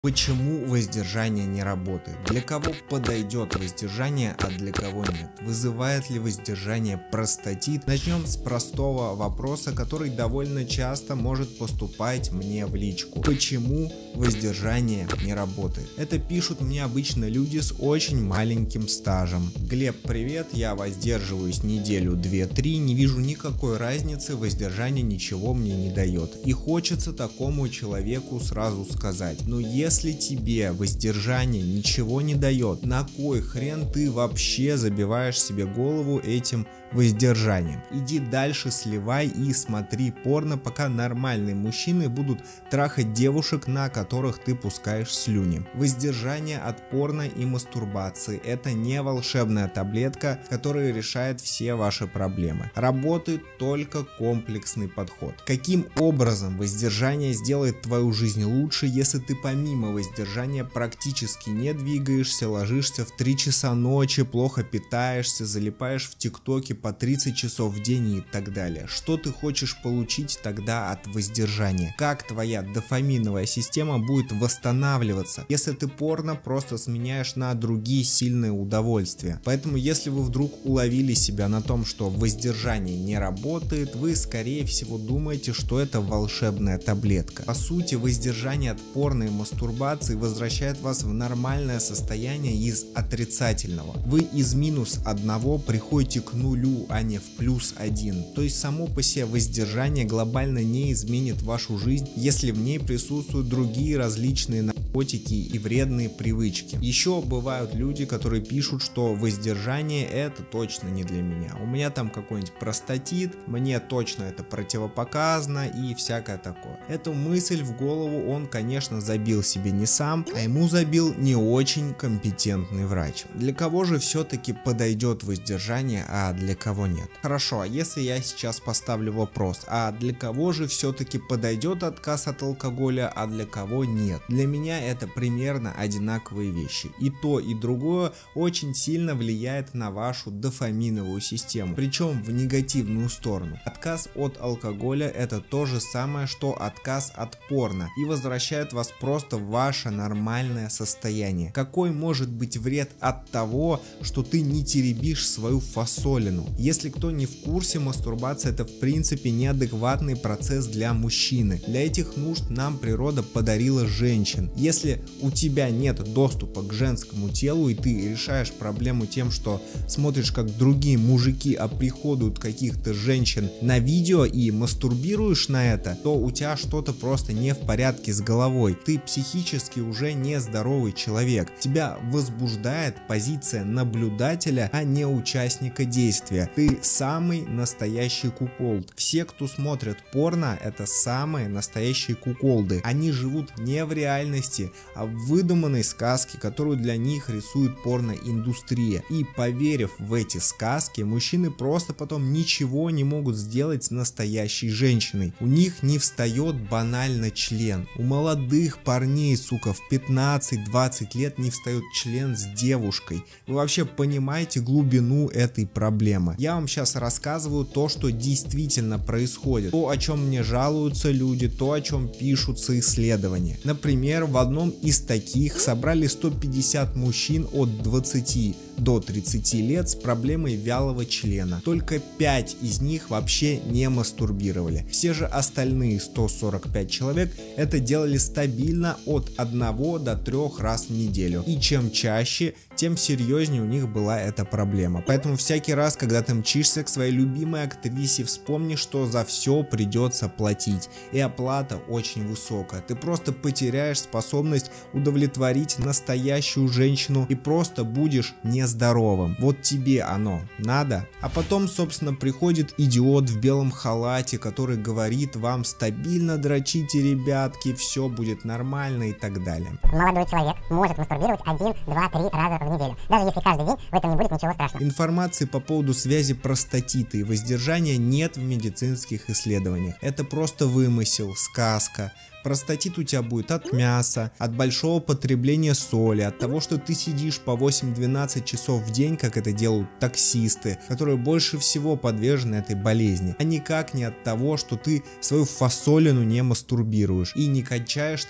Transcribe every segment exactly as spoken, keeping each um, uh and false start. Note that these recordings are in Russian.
Почему воздержание не работает? Для кого подойдет воздержание, а для кого нет? Вызывает ли воздержание простатит? Начнем с простого вопроса, который довольно часто может поступать мне в личку. Почему воздержание не работает? Это пишут мне обычно люди с очень маленьким стажем. Глеб, привет, я воздерживаюсь неделю, две-три, не вижу никакой разницы, воздержание ничего мне не дает. И хочется такому человеку сразу сказать, ну если Если тебе воздержание ничего не дает, на кой хрен ты вообще забиваешь себе голову этим воздержанием? Иди дальше, сливай и смотри порно, пока нормальные мужчины будут трахать девушек, на которых ты пускаешь слюни. Воздержание от порно и мастурбации – это не волшебная таблетка, которая решает все ваши проблемы. Работает только комплексный подход. Каким образом воздержание сделает твою жизнь лучше, если ты помимо воздержания практически не двигаешься, ложишься в три часа ночи, плохо питаешься, залипаешь в ТикТоке по тридцать часов в день и так далее? Что ты хочешь получить тогда от воздержания? Как твоя дофаминовая система будет восстанавливаться, если ты порно просто сменяешь на другие сильные удовольствия? Поэтому если вы вдруг уловили себя на том, что воздержание не работает, вы скорее всего думаете, что это волшебная таблетка. По сути, воздержание от порно и мастурбации возвращает вас в нормальное состояние из отрицательного. Вы из минус одного приходите к нулю, а не в плюс один. То есть само по себе воздержание глобально не изменит вашу жизнь, если в ней присутствуют другие различные наркотики и вредные привычки. Еще бывают люди, которые пишут, что воздержание это точно не для меня. У меня там какой-нибудь простатит, мне точно это противопоказано и всякое такое. Эту мысль в голову он, конечно, забил себе не сам, а ему забил не очень компетентный врач. Для кого же все-таки подойдет воздержание, а для кого нет? Хорошо, а если я сейчас поставлю вопрос, а для кого же все-таки подойдет отказ от алкоголя, а для кого нет? Для меня это примерно одинаковые вещи. И то, и другое очень сильно влияет на вашу дофаминовую систему, причем в негативную сторону. Отказ от алкоголя это то же самое, что отказ от порно, и возвращает вас просто в ваше нормальное состояние. Какой может быть вред от того, что ты не теребишь свою фасолину? Если кто не в курсе, мастурбация это в принципе неадекватный процесс для мужчины. Для этих нужд нам природа подарила женщин. Если у тебя нет доступа к женскому телу и ты решаешь проблему тем, что смотришь, как другие мужики оприходуют каких-то женщин на видео и мастурбируешь на это, то у тебя что-то просто не в порядке с головой. Ты психически уже нездоровый человек. Тебя возбуждает позиция наблюдателя, а не участника действия. Ты самый настоящий куколд. Все, кто смотрит порно, это самые настоящие куколды. Они живут не в реальности, а в выдуманной сказке, которую для них рисует порноиндустрия. И поверив в эти сказки, мужчины просто потом ничего не могут сделать с настоящей женщиной. У них не встает банально член. У молодых парней, сука, в пятнадцать-двадцать лет не встает член с девушкой. Вы вообще понимаете глубину этой проблемы? Я вам сейчас рассказываю то, что действительно происходит. То, о чем мне жалуются люди, то, о чем пишутся исследования. Например, в одном из таких собрали сто пятьдесят мужчин от двадцати до тридцати лет с проблемой вялого члена. Только пять из них вообще не мастурбировали. Все же остальные сто сорок пять человек это делали стабильно от одного до трёх раз в неделю. И чем чаще, тем серьезнее у них была эта проблема. Поэтому всякий раз, когда ты мчишься к своей любимой актрисе, вспомни, что за все придется платить. И оплата очень высокая. Ты просто потеряешь способность удовлетворить настоящую женщину и просто будешь нездоровым. Вот тебе оно надо? А потом, собственно, приходит идиот в белом халате, который говорит вам: стабильно дрочите, ребятки, все будет нормально и так далее. Молодой человек может мастурбировать один, два, три раза в неделю. Даже если каждый день, в этом не будет ничего страшного. Информации по поводу связи простатита и воздержания нет в медицинских исследованиях. Это просто вымысел, сказка. Простатит у тебя будет от мяса, от большого потребления соли, от того, что ты сидишь по восемь-двенадцать часов в день, как это делают таксисты, которые больше всего подвержены этой болезни, а никак не от того, что ты свою фасолину не мастурбируешь и не качаешь там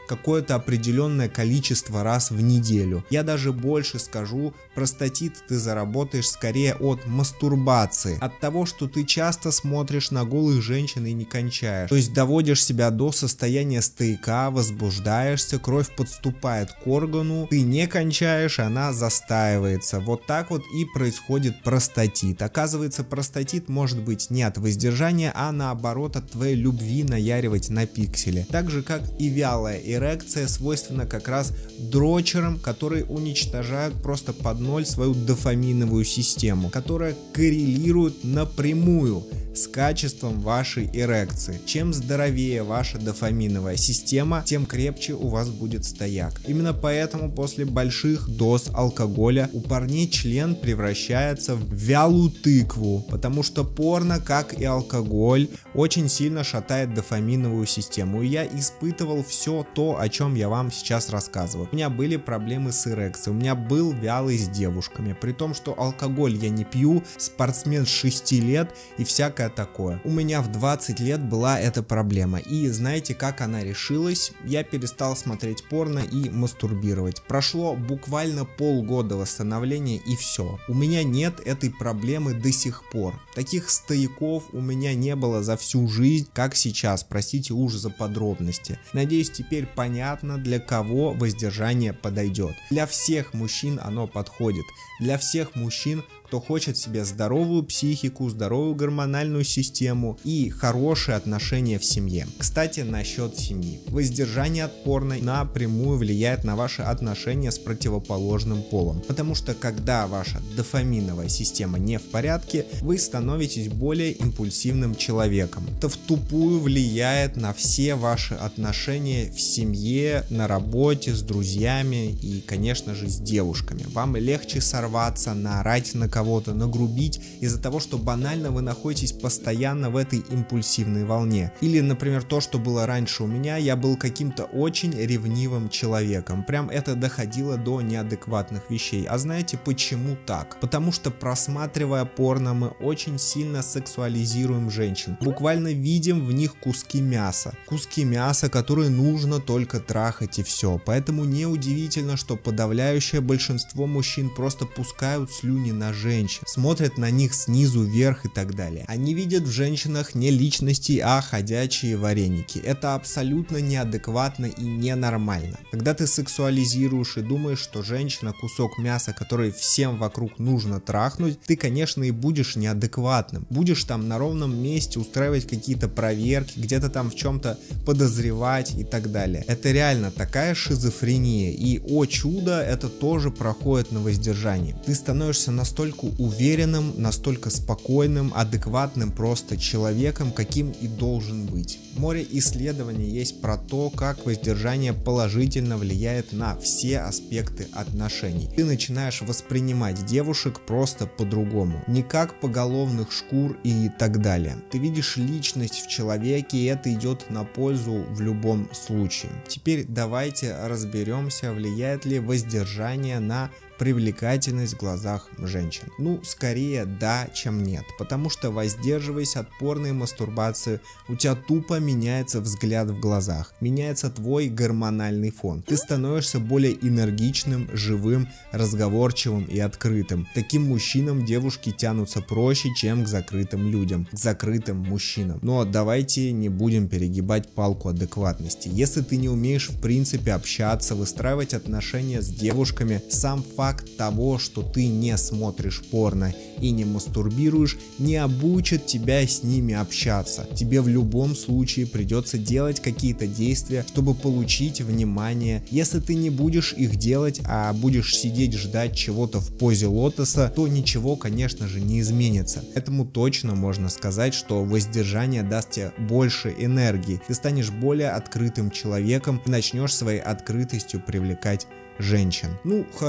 какое-то определенное количество раз в неделю. Я даже больше скажу, простатит ты заработаешь скорее от мастурбации, от того, что ты часто смотришь на голых женщин и не кончаешь. То есть доводишь себя до состояния стояка, возбуждаешься, кровь подступает к органу, ты не кончаешь, она застаивается. Вот так вот и происходит простатит. Оказывается, простатит может быть не от воздержания, а наоборот от твоей любви наяривать на пикселе. Так же как и вялая эрекция свойственна как раз дрочерам, которые уничтожают просто под ноль свою дофаминовую систему, которая коррелирует напрямую с качеством вашей эрекции. Чем здоровее ваша дофаминовая система, тем крепче у вас будет стояк. Именно поэтому после больших доз алкоголя у парней член превращается в вялую тыкву, потому что порно, как и алкоголь, очень сильно шатает дофаминовую систему. И я испытывал все то, о чем я вам сейчас рассказываю. У меня были проблемы с эрекцией, у меня был вялый с девушками, при том, что алкоголь я не пью, спортсмен с шести лет и всякое такое. У меня в двадцать лет была эта проблема, и знаете, как она решилась? Я перестал смотреть порно и мастурбировать. Прошло буквально полгода восстановления, и все. У меня нет этой проблемы до сих пор. Таких стояков у меня не было за всю жизнь, как сейчас. Простите уж за подробности. Надеюсь, теперь понятно, для кого воздержание подойдет. Для всех мужчин оно подходит. Для всех мужчин, кто хочет себе здоровую психику, здоровую гормональную систему и хорошие отношения в семье. Кстати, насчет семьи. Воздержание от порно напрямую влияет на ваши отношения с противоположным полом. Потому что когда ваша дофаминовая система не в порядке, вы становитесь более импульсивным человеком. Это втупую влияет на все ваши отношения в семье, на работе, с друзьями и, конечно же, с девушками. Вам легче сорваться, наорать на кого-то, нагрубить из-за того, что банально вы находитесь постоянно в этой импульсивной волне. Или, например, то, что было раньше у меня, я был каким-то очень ревнивым человеком. Прям это доходило до неадекватных вещей. А знаете почему так? Потому что, просматривая порно, мы очень сильно сексуализируем женщин. Буквально видим в них куски мяса. Куски мяса, которые нужно только трахать, и все. Поэтому неудивительно, что подавляющее большинство мужчин просто пускают слюни на женщин. Женщин, смотрят на них снизу вверх и так далее. Они видят в женщинах не личности, а ходячие вареники. Это абсолютно неадекватно и ненормально. Когда ты сексуализируешь и думаешь, что женщина кусок мяса, который всем вокруг нужно трахнуть, ты, конечно, и будешь неадекватным. Будешь там на ровном месте устраивать какие-то проверки, где-то там в чем-то подозревать и так далее. Это реально такая шизофрения, и, о чудо, это тоже проходит на воздержании. Ты становишься настолько уверенным, настолько спокойным, адекватным просто человеком, каким и должен быть. Море исследований есть про то, как воздержание положительно влияет на все аспекты отношений. Ты начинаешь воспринимать девушек просто по-другому, не как поголовных шкур и так далее. Ты видишь личность в человеке, и это идет на пользу в любом случае. Теперь давайте разберемся, влияет ли воздержание на привлекательность в глазах женщин. Ну, скорее да, чем нет, потому что, воздерживаясь от порно и мастурбации, у тебя тупо меняется взгляд в глазах, меняется твой гормональный фон. Ты становишься более энергичным, живым, разговорчивым и открытым. Таким мужчинам девушки тянутся проще, чем к закрытым людям, к закрытым мужчинам. Но давайте не будем перегибать палку адекватности. Если ты не умеешь в принципе общаться, выстраивать отношения с девушками, сам факт Факт того, что ты не смотришь порно и не мастурбируешь, не обучит тебя с ними общаться. Тебе в любом случае придется делать какие-то действия, чтобы получить внимание. Если ты не будешь их делать, а будешь сидеть ждать чего-то в позе лотоса, то ничего, конечно же, не изменится. Поэтому точно можно сказать, что воздержание даст тебе больше энергии. Ты станешь более открытым человеком и начнешь своей открытостью привлекать женщин. Ну хорошо,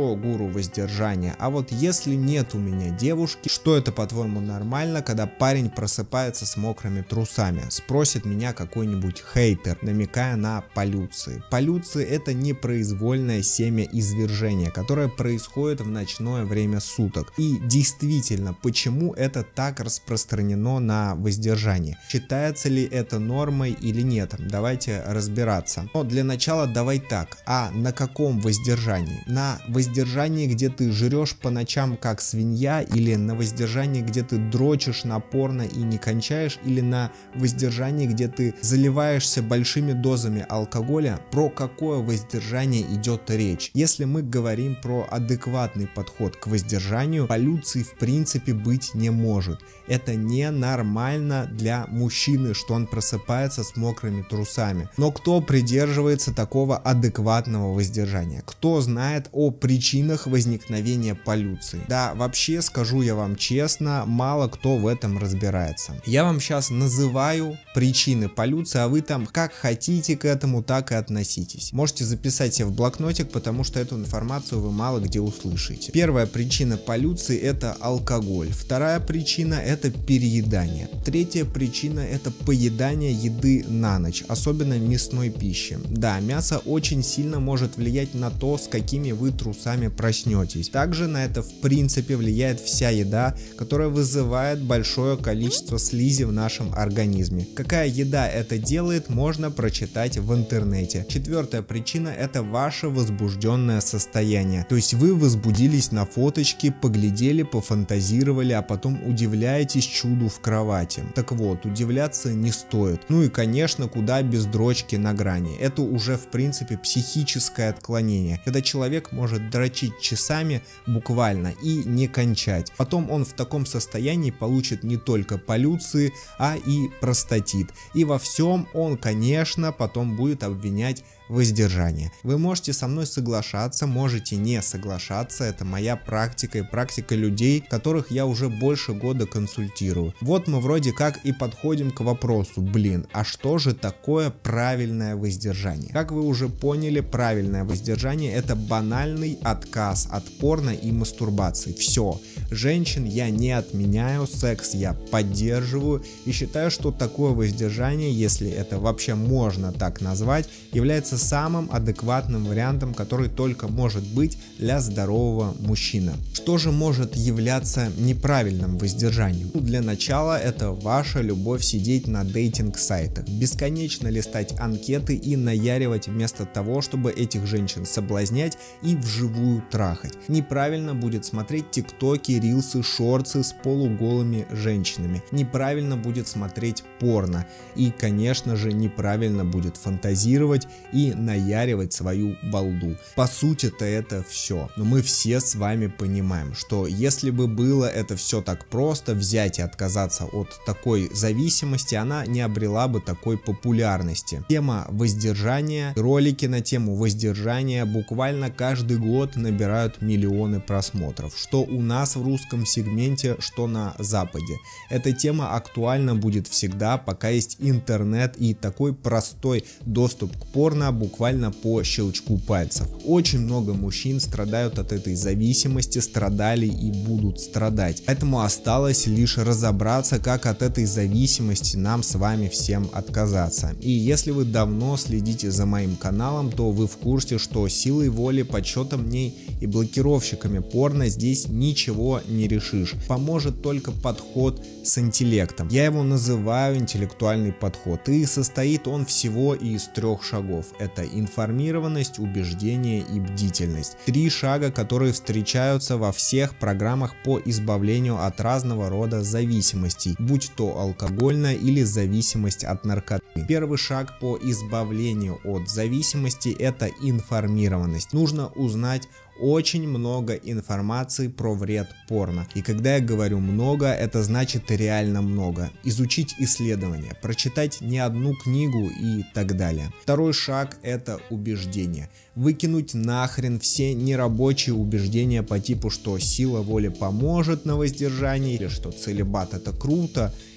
хорошо, гуру воздержания, а вот если нет у меня девушки, что это, по-твоему, нормально, когда парень просыпается с мокрыми трусами? Спросит меня какой-нибудь хейтер, намекая на полюции. Полюции — это непроизвольное семя извержения, которое происходит в ночное время суток. И действительно, почему это так распространено на воздержание? Считается ли это нормой или нет? Давайте разбираться. Но для начала давай так. А на каком воздержании? На воздержании, где ты жрешь по ночам как свинья, или на воздержании, где ты дрочишь напорно и не кончаешь, или на воздержании, где ты заливаешься большими дозами алкоголя? Про какое воздержание идет речь? Если мы говорим про адекватный подход к воздержанию, полюции в принципе быть не может. Это ненормально для мужчины, что он просыпается с мокрыми трусами. Но кто придерживается такого адекватного воздержания? Кто знает о причинах возникновения полюции? Да, вообще, скажу я вам честно, мало кто в этом разбирается. Я вам сейчас называю причины полюции, а вы там как хотите к этому, так и относитесь. Можете записать себе в блокнотик, потому что эту информацию вы мало где услышите. Первая причина полюции — это алкоголь. Вторая причина — это переедание. Третья причина — это поедание еды на ночь, особенно мясной пищи. Да, мясо очень сильно может влиять на то, с какими вы трусами проснетесь. Также на это в принципе влияет вся еда, которая вызывает большое количество слизи в нашем организме. Какая еда это делает, можно прочитать в интернете. Четвертая причина — это ваше возбужденное состояние. То есть вы возбудились на фоточке, поглядели, пофантазировали, а потом удивляетесь чуду в кровати. Так вот, удивляться не стоит. Ну и конечно, куда без дрочки на грани. Это уже в принципе психическое отклонение, когда человек может дрочить часами буквально и не кончать. Потом он в таком состоянии получит не только полюции, а и простатит. И во всем он, конечно, потом будет обвинять воздержание. Вы можете со мной соглашаться, можете не соглашаться, это моя практика и практика людей, которых я уже больше года консультирую. Вот мы вроде как и подходим к вопросу, блин, а что же такое правильное воздержание? Как вы уже поняли, правильное воздержание — это банальный отказ от порно и мастурбации. Все. Женщин я не отменяю, секс я поддерживаю и считаю, что такое воздержание, если это вообще можно так назвать, является самым адекватным вариантом, который только может быть для здорового мужчины. Что же может являться неправильным воздержанием? Ну, для начала это ваша любовь сидеть на дейтинг-сайтах, бесконечно листать анкеты и наяривать вместо того, чтобы этих женщин соблазнять и вживую трахать. Неправильно будет смотреть тиктоки, рилсы, шорты с полуголыми женщинами. Неправильно будет смотреть порно. И, конечно же, неправильно будет фантазировать и наяривать свою балду. По сути-то это все. Но мы все с вами понимаем, что если бы было это все так просто, взять и отказаться от такой зависимости, она не обрела бы такой популярности. Тема воздержания, ролики на тему воздержания буквально каждый год набирают миллионы просмотров. Что у нас в русском сегменте, что на Западе. Эта тема актуальна будет всегда, пока есть интернет и такой простой доступ к порно буквально по щелчку пальцев. Очень много мужчин страдают от этой зависимости, страдали и будут страдать. Поэтому осталось лишь разобраться, как от этой зависимости нам с вами всем отказаться. И если вы давно следите за моим каналом, то вы в курсе, что силой воли, подсчетом дней и блокировщиками порно здесь ничего не решишь. Поможет только подход с интеллектом. Я его называю интеллектуальный подход, и состоит он всего из трех шагов. Это информированность, убеждение и бдительность. Три шага, которые встречаются во всех программах по избавлению от разного рода зависимостей, будь то алкогольная или зависимость от наркоты. Первый шаг по избавлению от зависимости — это информированность. Нужно узнать очень много информации про вред порно. И когда я говорю много, это значит реально много. Изучить исследования, прочитать не одну книгу и так далее. Второй шаг — это убеждение. Выкинуть нахрен все нерабочие убеждения по типу, что сила воли поможет на воздержании, или что целибат — это круто,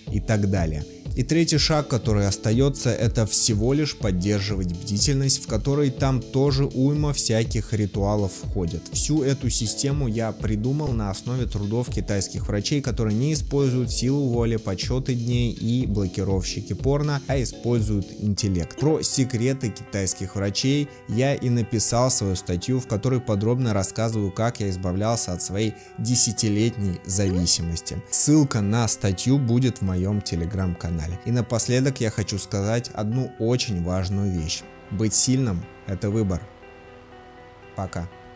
и так далее. И третий шаг, который остается, это всего лишь поддерживать бдительность, в которой там тоже уйма всяких ритуалов входят. Всю эту систему я придумал на основе трудов китайских врачей, которые не используют силу воли, подсчеты дней и блокировщики порно, а используют интеллект. Про секреты китайских врачей я и написал свою статью, в которой подробно рассказываю, как я избавлялся от своей десятилетней зависимости. Ссылка на статью будет в моем телеграм-канале. И напоследок я хочу сказать одну очень важную вещь. Быть сильным – это выбор. Пока.